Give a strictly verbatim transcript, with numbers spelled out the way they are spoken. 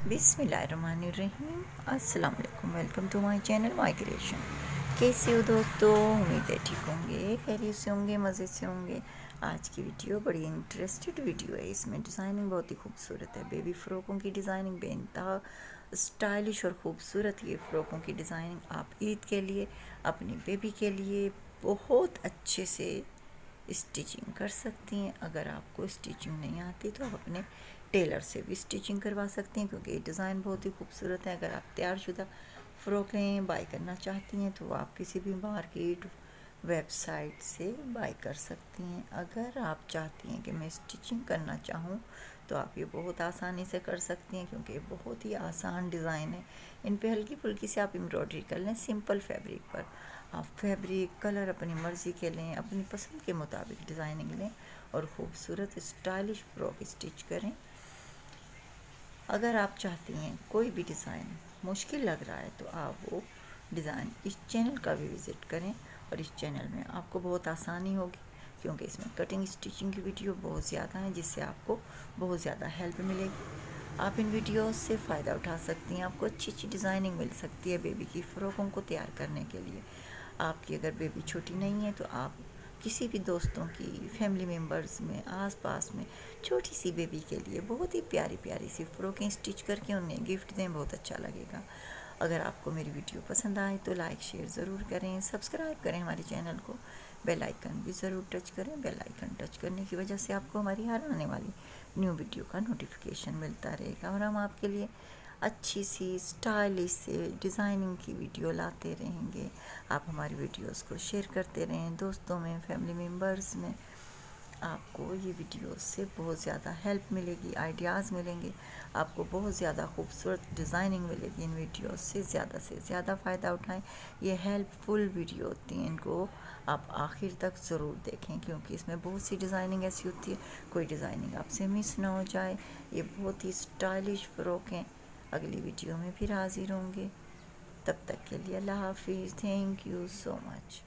बिस्मिल्लाहिर्रहमानिर्रहीम। अस्सलाम वालेकुम। Welcome to my channel my creation. कैसे हो दोस्तों? उम्मीद है ठीक होंगे, खैरियत से होंगे, मज़े से होंगे। आज की वीडियो बड़ी इंटरेस्टेड वीडियो है। इसमें डिज़ाइनिंग बहुत ही खूबसूरत है। बेबी फ़्रॉकों की डिज़ाइनिंग बेइंतहा स्टाइलिश और ख़ूबसूरत ये फ़्रॉकों की डिज़ाइनिंग आप ईद के लिए, अपनी बेबी के लिए बहुत अच्छे से स्टिचिंग कर सकती हैं। अगर आपको स्टिचिंग नहीं आती तो आप अपने टेलर से भी स्टिचिंग करवा सकती हैं, क्योंकि ये डिज़ाइन बहुत ही खूबसूरत है। अगर आप तैयारशुदा फ़्रॉकें बाय करना चाहती हैं तो आप किसी भी मार्केट वेबसाइट से बाय कर सकती हैं। अगर आप चाहती हैं कि मैं स्टिचिंग करना चाहूँ तो आप ये बहुत आसानी से कर सकती हैं, क्योंकि ये बहुत ही आसान डिज़ाइन है। इन पे हल्की फुल्की से आप एम्ब्रॉयडरी कर लें सिंपल फैब्रिक पर। आप फैब्रिक कलर अपनी मर्ज़ी के लें, अपनी पसंद के मुताबिक डिज़ाइनिंग लें और ख़ूबसूरत स्टाइलिश फ़्रॉक स्टिच करें। अगर आप चाहती हैं कोई भी डिज़ाइन मुश्किल लग रहा है तो आप वो डिज़ाइन इस चैनल का भी विज़िट करें, और इस चैनल में आपको बहुत आसानी होगी, क्योंकि इसमें कटिंग स्टिचिंग की वीडियो बहुत ज़्यादा हैं, जिससे आपको बहुत ज़्यादा हेल्प मिलेगी। आप इन वीडियोस से फ़ायदा उठा सकती हैं। आपको अच्छी अच्छी डिज़ाइनिंग मिल सकती है बेबी की फ़्रॉकों को तैयार करने के लिए। आपकी अगर बेबी छोटी नहीं है तो आप किसी भी दोस्तों की, फैमिली मेम्बर्स में, आस-पास में छोटी सी बेबी के लिए बहुत ही प्यारी प्यारी सी फ़्रॉकें स्टिच करके उन्हें गिफ्ट दें, बहुत अच्छा लगेगा। अगर आपको मेरी वीडियो पसंद आए तो लाइक शेयर ज़रूर करें, सब्सक्राइब करें हमारे चैनल को, बेल आइकन भी ज़रूर टच करें। बेल आइकन टच करने की वजह से आपको हमारी हर आने वाली न्यू वीडियो का नोटिफिकेशन मिलता रहेगा, और हम आपके लिए अच्छी सी स्टाइलिश से डिज़ाइनिंग की वीडियो लाते रहेंगे। आप हमारी वीडियोस को शेयर करते रहें दोस्तों में, फैमिली मेम्बर्स में। आपको ये वीडियोस से बहुत ज़्यादा हेल्प मिलेगी, आइडियाज़ मिलेंगे, आपको बहुत ज़्यादा खूबसूरत डिज़ाइनिंग मिलेगी। इन वीडियोस से ज़्यादा से ज़्यादा फ़ायदा उठाएं। ये हेल्पफुल वीडियो होती हैं, इनको आप आखिर तक ज़रूर देखें, क्योंकि इसमें बहुत सी डिज़ाइनिंग ऐसी होती है कोई डिज़ाइनिंग आपसे मिस ना हो जाए। ये बहुत ही स्टाइलिश फ़्रॉक हैं। अगली वीडियो में फिर हाजिर होंगे। तब तक के लिए अल्लाह हाफिज़। Thank you so much.